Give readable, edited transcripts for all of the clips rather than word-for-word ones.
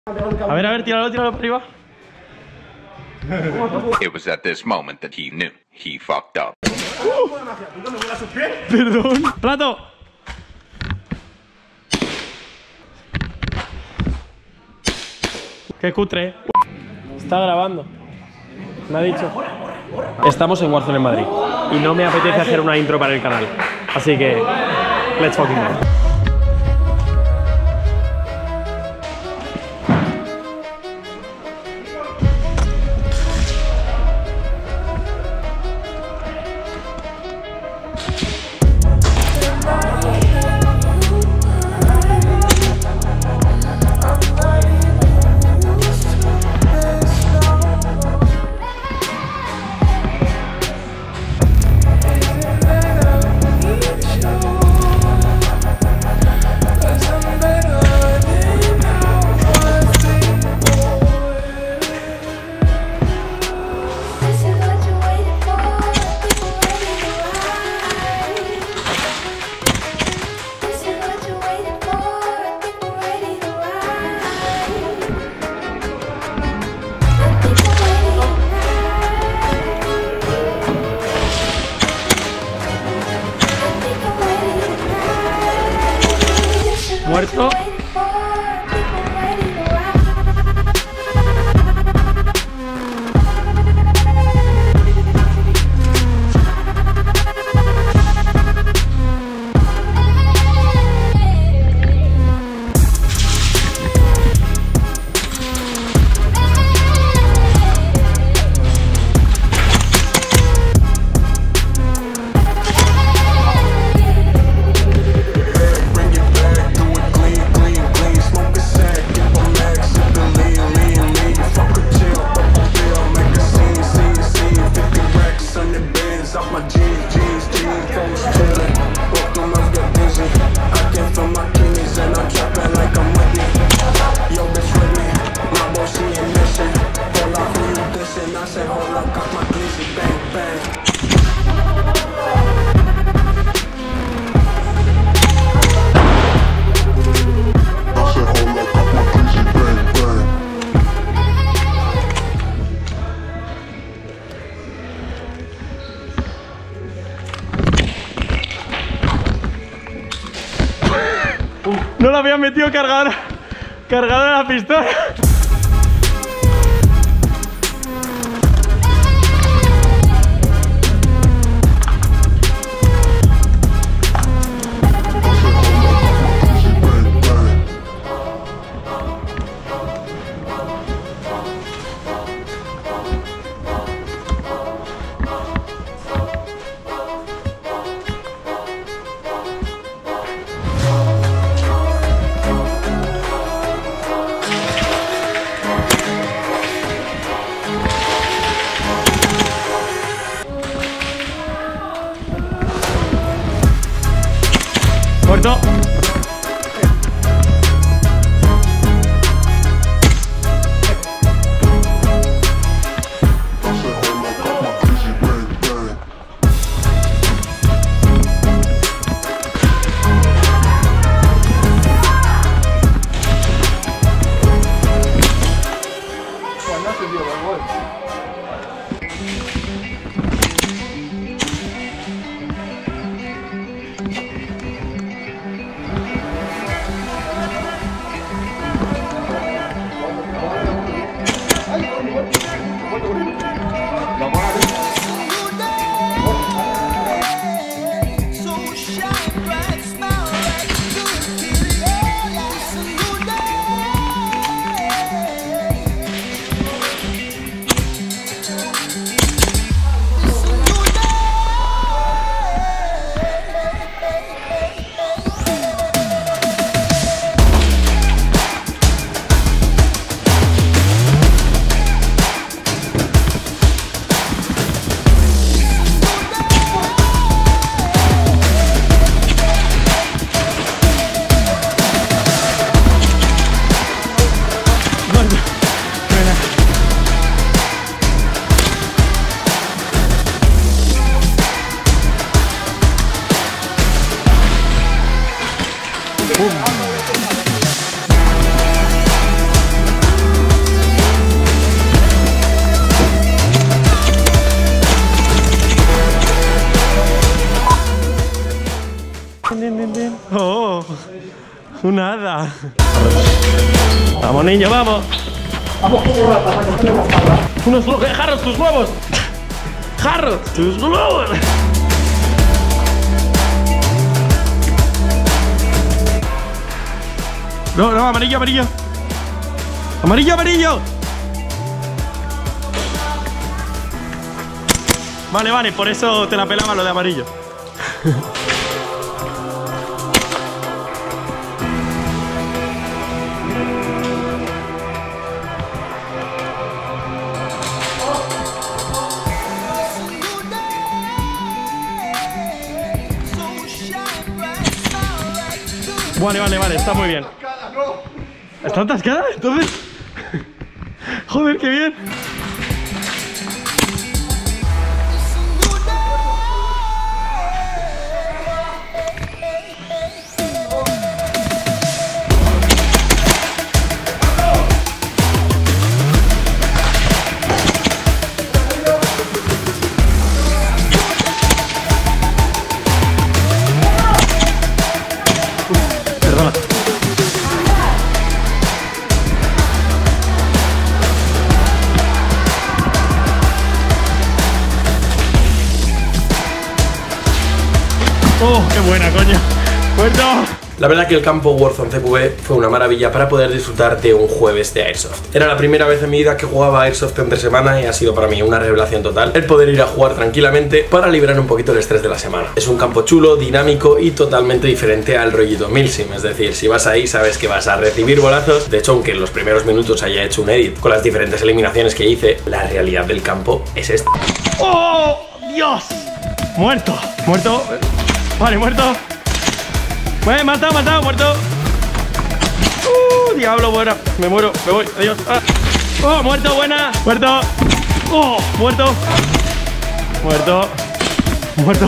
A ver, tíralo para arriba. It was at this moment that he knew he fucked up. Perdón. ¡Plato! Qué cutre. Está grabando. Me ha dicho. Estamos en Warzone en Madrid y no me apetece hacer una intro para el canal. Así que, let's fucking go. Muerto. No le había metido cargador a la pistola. Muerto. nada. Vamos, niño, vamos. Vamos como ratas, a coger las tablas. Jarros, tus huevos. Jarros, tus huevos. No, no, amarillo, amarillo. Amarillo, amarillo. Vale, vale, por eso te la pelaba lo de amarillo. Vale, vale, vale, está muy bien. ¿Está atascada? Entonces... Joder, qué bien. Perdona. ¡Oh, qué buena, coño! ¡Muerto! La verdad que el campo Warzone CQB fue una maravilla para poder disfrutar de un jueves de Airsoft. Era la primera vez en mi vida que jugaba Airsoft entre semana y ha sido para mí una revelación total el poder ir a jugar tranquilamente para liberar un poquito el estrés de la semana. Es un campo chulo, dinámico y totalmente diferente al rollito Milsim, es decir, si vas ahí sabes que vas a recibir bolazos. De hecho, aunque en los primeros minutos haya hecho un edit con las diferentes eliminaciones que hice, la realidad del campo es esta. ¡Oh, Dios! Muerto, muerto. Vale, muerto. Bueno, matado, matado, muerto. Diablo, buena. Me muero, me voy, adiós. Oh, muerto, buena. Muerto. Oh, muerto. Muerto. Muerto.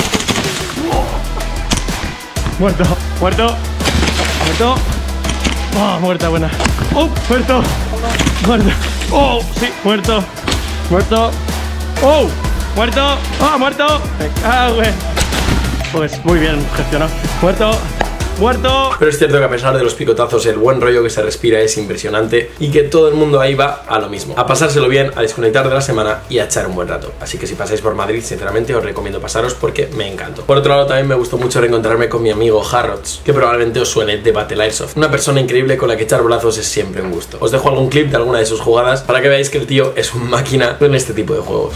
Muerto. Muerto. Muerto. Oh, muerta, buena. Oh, muerto. Muerto. Oh, sí, muerto. Muerto. Oh, muerto. Oh, muerto. Me cago en... Pues muy bien gestionado. Muerto. Muerto. Pero es cierto que a pesar de los picotazos, el buen rollo que se respira es impresionante y que todo el mundo ahí va a lo mismo, a pasárselo bien, a desconectar de la semana y a echar un buen rato. Así que si pasáis por Madrid, sinceramente os recomiendo pasaros porque me encantó. Por otro lado, también me gustó mucho reencontrarme con mi amigo Harrods, que probablemente os suene de Battle Airsoft. Una persona increíble con la que echar bolazos es siempre un gusto. Os dejo algún clip de alguna de sus jugadas para que veáis que el tío es un máquina en este tipo de juegos.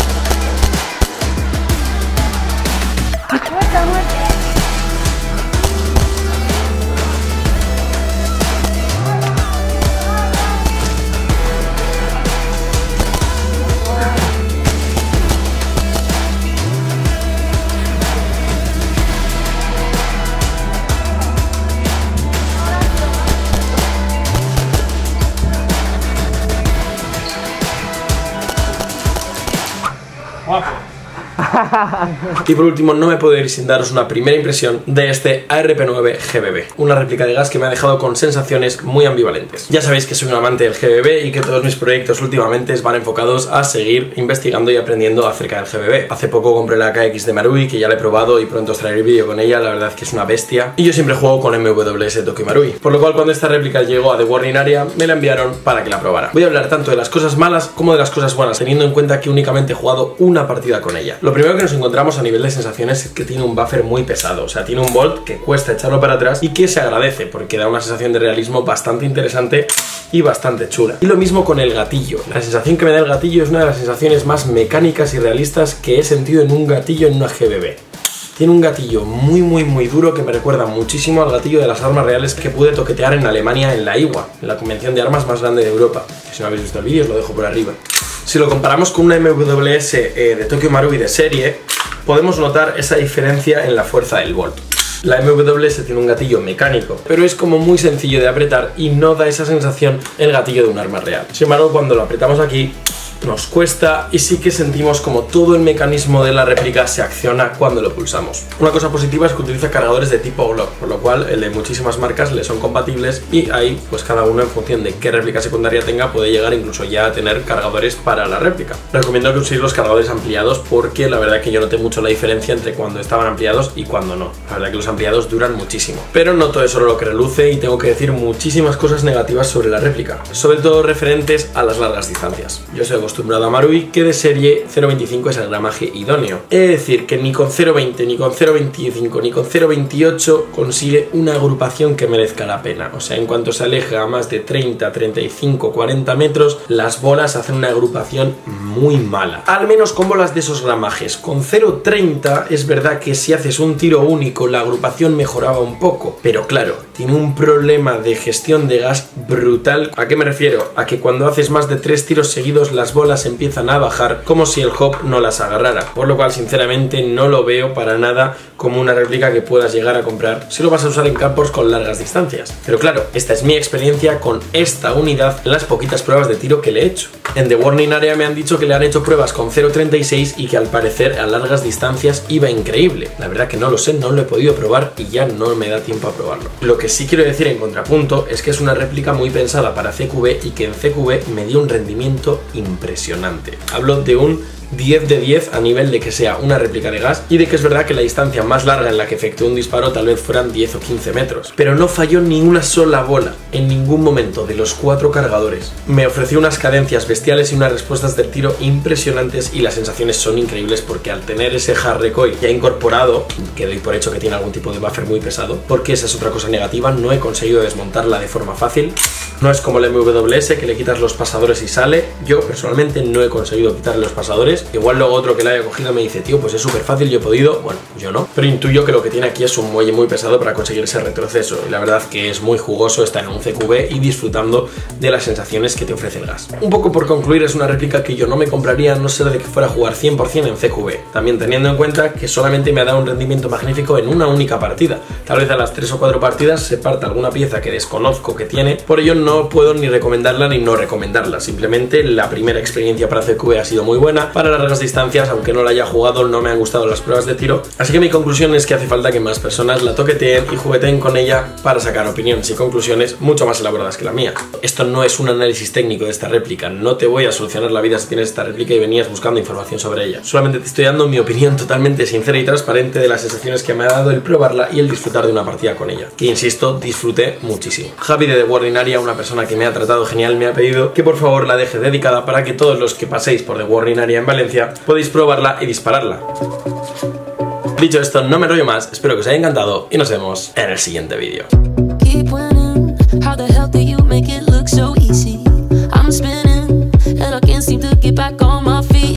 Y por último, no me puedo ir sin daros una primera impresión de este ARP9 GBB, una réplica de gas que me ha dejado con sensaciones muy ambivalentes. Ya sabéis que soy un amante del GBB y que todos mis proyectos últimamente van enfocados a seguir investigando y aprendiendo acerca del GBB. Hace poco compré la KX de Marui, que ya la he probado y pronto os traeré vídeo con ella, la verdad es que es una bestia. Y yo siempre juego con MWS Tokyo Marui, por lo cual cuando esta réplica llegó a The Warning Area me la enviaron para que la probara. Voy a hablar tanto de las cosas malas como de las cosas buenas, teniendo en cuenta que únicamente he jugado una partida con ella. Lo primero que nos encontramos a nivel de sensaciones es que tiene un buffer muy pesado, o sea, tiene un bolt que cuesta echarlo para atrás y que se agradece porque da una sensación de realismo bastante interesante y bastante chula. Y lo mismo con el gatillo. La sensación que me da el gatillo es una de las sensaciones más mecánicas y realistas que he sentido en un gatillo en una GBB. Tiene un gatillo muy duro que me recuerda muchísimo al gatillo de las armas reales que pude toquetear en Alemania en la IWA, en la convención de armas más grande de Europa. Que si no habéis visto el vídeo os lo dejo por arriba. Si lo comparamos con una MWS de Tokyo Marui de serie, podemos notar esa diferencia en la fuerza del bolt. La MWS tiene un gatillo mecánico, pero es como muy sencillo de apretar y no da esa sensación el gatillo de un arma real. Sin embargo, cuando lo apretamos aquí, nos cuesta y sí que sentimos como todo el mecanismo de la réplica se acciona cuando lo pulsamos. Una cosa positiva es que utiliza cargadores de tipo Glock, por lo cual el de muchísimas marcas le son compatibles y ahí pues cada uno en función de qué réplica secundaria tenga puede llegar incluso ya a tener cargadores para la réplica. Recomiendo que uséis los cargadores ampliados porque la verdad que yo noté mucho la diferencia entre cuando estaban ampliados y cuando no. La verdad que los ampliados duran muchísimo. Pero no todo es solo lo que reluce y tengo que decir muchísimas cosas negativas sobre la réplica, sobre todo referentes a las largas distancias. Yo estoy acostumbrado a Marui que de serie 0.25 es el gramaje idóneo. Es decir, que ni con 0.20, ni con 0.25, ni con 0.28 consigue una agrupación que merezca la pena. O sea, en cuanto se aleja a más de 30, 35, 40 metros, las bolas hacen una agrupación muy mala. Al menos con bolas de esos gramajes. Con 0.30 es verdad que si haces un tiro único la agrupación mejoraba un poco, pero claro, tiene un problema de gestión de gas brutal. ¿A qué me refiero? A que cuando haces más de 3 tiros seguidos las bolas empiezan a bajar como si el hop no las agarrara, por lo cual sinceramente no lo veo para nada como una réplica que puedas llegar a comprar si lo vas a usar en campos con largas distancias. Pero claro, esta es mi experiencia con esta unidad en las poquitas pruebas de tiro que le he hecho. En The Warning Area me han dicho que le han hecho pruebas con 0.36 y que al parecer a largas distancias iba increíble. La verdad que no lo sé, no lo he podido probar y ya no me da tiempo a probarlo. Lo que sí quiero decir en contrapunto es que es una réplica muy pensada para CQB y que en CQB me dio un rendimiento impresionante. Hablo de un 10 de 10 a nivel de que sea una réplica de gas y de que es verdad que la distancia más larga en la que efectué un disparo tal vez fueran 10 o 15 metros, pero no falló ni una sola bola en ningún momento de los 4 cargadores. Me ofreció unas cadencias bestiales y unas respuestas del tiro impresionantes y las sensaciones son increíbles porque al tener ese hard recoil ya incorporado, que doy por hecho que tiene algún tipo de buffer muy pesado, porque esa es otra cosa negativa, no he conseguido desmontarla de forma fácil. No es como la MWS que le quitas los pasadores y sale. Yo personalmente no he conseguido quitarle los pasadores. Igual luego otro que la haya cogido me dice, tío, pues es súper fácil, yo he podido. Bueno, yo no. Pero intuyo que lo que tiene aquí es un muelle muy pesado para conseguir ese retroceso. Y la verdad que es muy jugoso, está en un CQB y disfrutando de las sensaciones que te ofrece el gas. Un poco por concluir, es una réplica que yo no me compraría a no ser de que fuera a jugar 100% en CQB. También teniendo en cuenta que solamente me ha dado un rendimiento magnífico en una única partida. Tal vez a las 3 o 4 partidas se parta alguna pieza que desconozco que tiene. Por ello no puedo ni recomendarla ni no recomendarla. Simplemente la primera experiencia para CQB ha sido muy buena. Para largas distancias, aunque no la haya jugado, no me han gustado las pruebas de tiro. Así que mi conclusión es que hace falta que más personas la toqueteen y jugueteen con ella para sacar opiniones y conclusiones mucho más elaboradas que la mía. Esto no es un análisis técnico de esta réplica. No te voy a solucionar la vida si tienes esta réplica y venías buscando información sobre ella. Solamente te estoy dando mi opinión totalmente sincera y transparente de las sensaciones que me ha dado el probarla y el disfrutar de una partida con ella. Que insisto, disfruté muchísimo. Javi de The Warning Area, una persona que me ha tratado genial, me ha pedido que por favor la deje dedicada para que todos los que paséis por The Warning Area en Valencia podéis probarla y dispararla. Dicho esto, no me enrollo más, espero que os haya encantado y nos vemos en el siguiente vídeo. How the hell do you make it look so easy? I'm spinning and I can't seem to get back on.